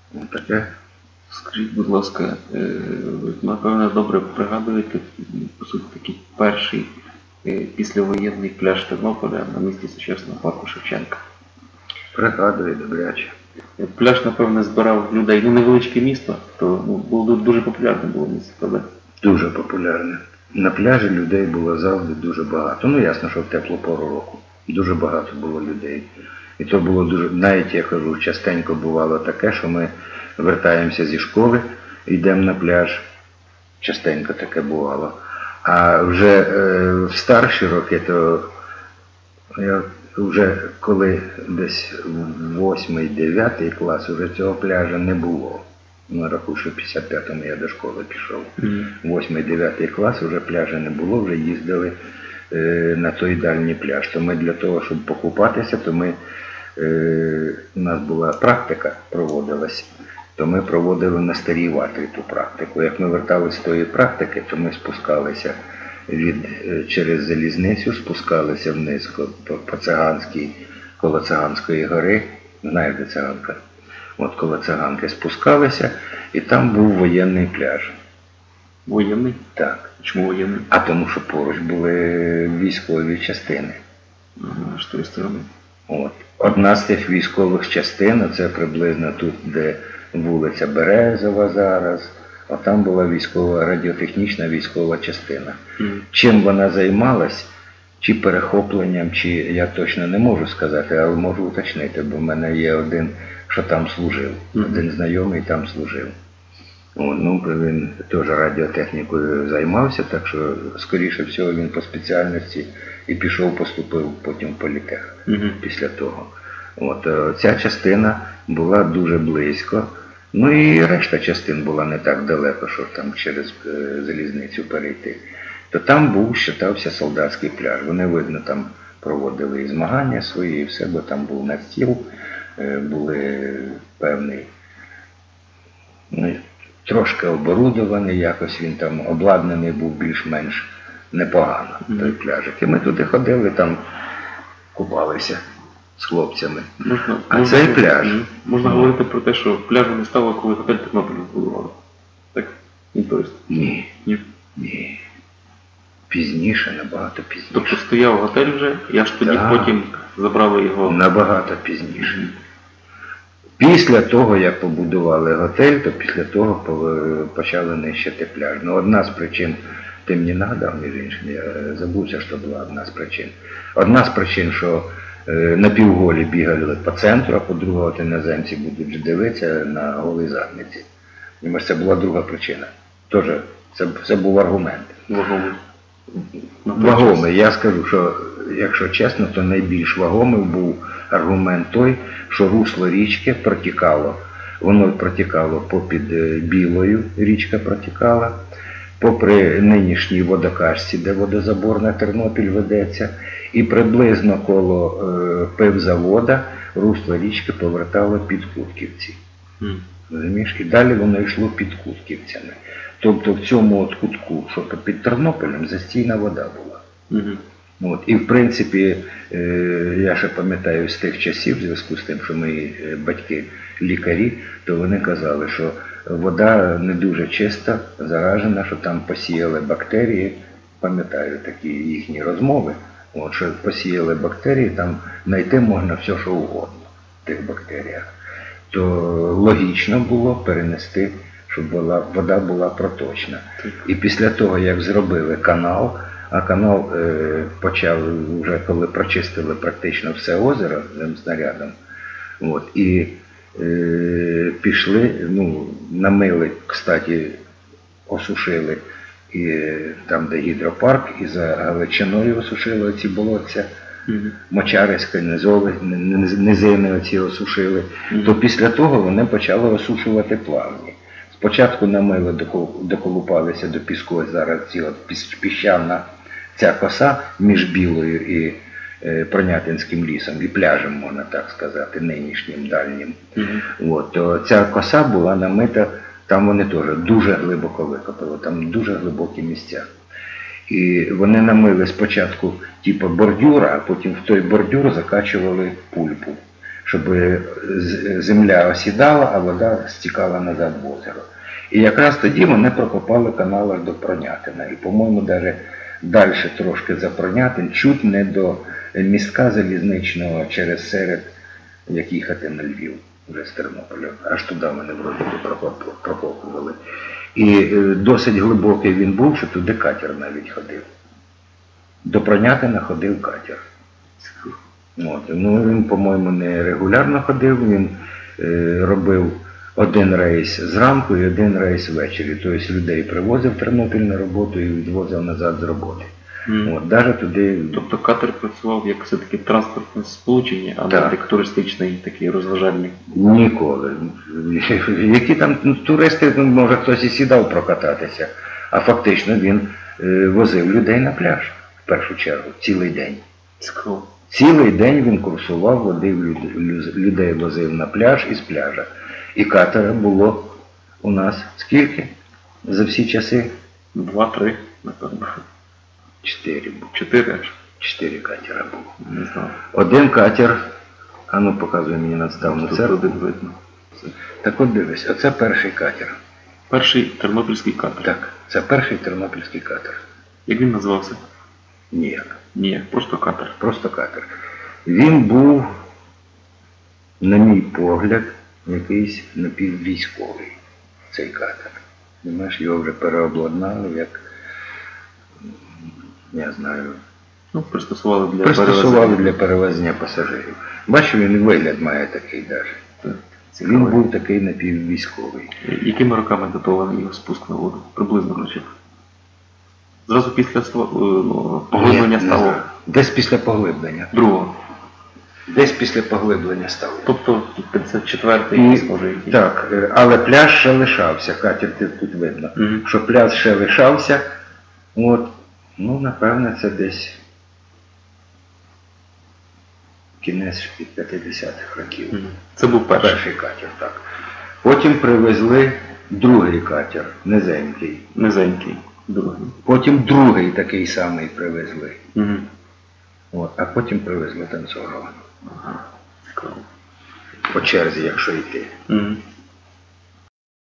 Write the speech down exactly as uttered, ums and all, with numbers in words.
Таке. Скажіть, будь ласка, ви, напевно, добре пригадуєте, по суті, такий перший післявоєнний пляж Тернополя на місці сучасного парку Шевченка? Пригадую добряче. Пляж, напевно, збирав людей. Ну, невеличке місто, то ну, було дуже популярне було місце, правда? Дуже популярне. На пляжі людей було завжди дуже багато. Ну, ясно, що в теплу пору року. Дуже багато було людей. І то було дуже, навіть, я кажу, частенько бувало таке, що ми вертаємося зі школи, йдемо на пляж. Частенько таке бувало. А вже е, в старші роки, то я вже коли десь восьмий-дев'ятий клас, вже цього пляжа не було. На раху, що в п'ятдесят п'ятому я до школи пішов. восьмий-дев'ятий клас вже пляжа не було, вже їздили е, на той дальній пляж. То ми для того, щоб покупатися, то ми, е, у нас була практика, проводилась, то ми проводили на Старій Ватрі ту практику. Як ми верталися з тої практики, то ми спускалися від, через залізницю, спускалися вниз по, по Циганській, коло Циганської гори. Знаєш, де Циганка? От коло Циганки спускалися, і там був воєнний пляж. Воєнний? Так. Чому воєнний? А тому, що поруч були військові частини. Ага, з тої сторони. От. Одна з тих військових частин, це приблизно тут, де вулиця Березова зараз, а там була військова, радіотехнічна військова частина. Mm. Чим вона займалась, чи перехопленням, чи я точно не можу сказати, але можу уточнити, бо в мене є один, що там служив. Mm. Один знайомий там служив. О, ну, він теж радіотехнікою займався, так що, скоріше всього, він по спеціальності і пішов, поступив потім в політех mm-hmm. після того. От, ця частина була дуже близько. Ну і решта частин була не так далеко, що там через е, залізницю перейти. То там був, вважався, солдатський пляж. Вони, видно, там проводили і змагання свої, і все, бо там був настіл, е, були певний, ну, трошки оборудований, якось він там обладнаний був більш-менш непогано, mm-hmm. той пляжик. І ми туди ходили, там купалися з хлопцями. Можна, а можна, цей пляж... Можна говорити про те, що пляжу не стало, коли готель Тернопіль збудували. Так? Ні, Ні. Ні. Ні. Пізніше, набагато пізніше. Тобто стояв готель вже, я ж тоді так. Потім забрали його... Набагато пізніше. Після того, як побудували готель, то після того почали нищити пляж. Ну, одна з причин, ти мені нагадав, між іншим, я забувся, що була одна з причин. Одна з причин, що на півголі бігали по центру, а по-друге, от іноземці будуть дивитися на голій задниці. І це була друга причина. Тож, це, це був аргумент. Вагомий. Вагомий. Я скажу, що, якщо чесно, то найбільш вагомий був аргумент той, що русло річки протікало. Воно протікало попід Білою, річка протікала, попри нинішній водокачці, де водозабор на Тернопіль ведеться, і приблизно коло е, пивзавода русло річки повертало під Кутківці. Mm. Розумієш? І далі воно йшло під Кутківцями. Тобто в цьому от кутку, що під Тернополем, застійна вода була. Mm-hmm. От. І в принципі, е, я ще пам'ятаю з тих часів, в зв'язку з тим, що мої батьки лікарі, то вони казали, що вода не дуже чиста, заражена, що там посіяли бактерії, пам'ятаю такі їхні розмови, от, що посіяли бактерії, там знайти можна все, що угодно в тих бактеріях. То логічно було перенести, щоб була, вода була проточна. І після того, як зробили канал, а канал е, почав вже, коли прочистили практично все озеро цим снарядом, от, і е, пішли, ну, намили, кстати, осушили і там, де гідропарк, і за Галичиною осушили ці болотця, mm-hmm. Мочариська, низини оці осушили, mm-hmm. то після того вони почали осушувати плавні. Спочатку намили, доколупалися до піску, зараз ці от піщана ця коса між Білою і е, Пронятинським лісом, і пляжем, можна так сказати, нинішнім, дальнім. Mm-hmm. От, то ця коса була намита, там вони теж дуже глибоко викопали, там дуже глибокі місця. І вони намили спочатку типу бордюра, а потім в той бордюр закачували пульпу, щоб з- земля осідала, а вода стікала назад в озеро. І якраз тоді вони прокопали канал аж до Пронятина. І, по-моєму, навіть далі трошки за Пронятин, чуть не до містка залізничного через Серед, як їхати на Львів вже з Тернополя. Аж туди вони вроді би прокоп- прокопували. І е, досить глибокий він був, що туди катер навіть ходив. До Пронятина ходив катер. От. Ну, він, по-моєму, не регулярно ходив, він е, робив один рейс зранку і один рейс ввечері. Тобто людей привозив в Тернопіль на роботу і відвозив назад з роботи. Мгм. От. Даже туди... Тобто катер працював як все-таки транспортне сполучення, а не Так. як туристичний такий розважальний. Ніколи. Які там ну, туристи, ну, може хтось і сідав прокататися, а фактично він е, возив людей на пляж в першу чергу, цілий день. Цікаво. Цілий день він курсував, водив люд- лю- людей возив на пляж і з пляжа. І катера було у нас скільки за всі часи? Два-три, напевно. Чотири було. Чотири аж. Чотири катера було. Не знаю. Один катер, а ну показує мені надставну Тут церкву. один видно. Так от дивись, оце перший катер. Перший тернопільський катер. Так, це перший тернопільський катер. Як він називався? Ніяк. Ні, просто катер. Просто катер. Він був, на мій погляд, якийсь напіввійськовий, цей катер. Знаєш, його вже переобладнали, як, я знаю, Ну, пристосували для пристосували перевезення. для перевезення пасажирів. Бачу, він і вигляд має такий даже. Так, Він цікаво. був такий напіввійськовий. Якими роками датований його спуск на воду? Приблизно, значить. Зразу після ства- е, ну, поглиблення Ні, не стало знаю. Десь після поглиблення. другого. Десь після поглиблення стало. Тобто п'ятдесят четвертий, І, може, який. так, е, але пляж ще лишався, катер тут тут видно, Мгм. що пляж ще лишався. От, ну, напевне, це десь кінець п'ятдесятих років. Мгм. Це був перший. Перший катер, так. Потім привезли другий катер, низенький. Низенький. Другий. Потім другий такий самий привезли. Угу. От, а потім привезли танцорова. Ага. Цікаво. По черзі, якщо йти. Угу.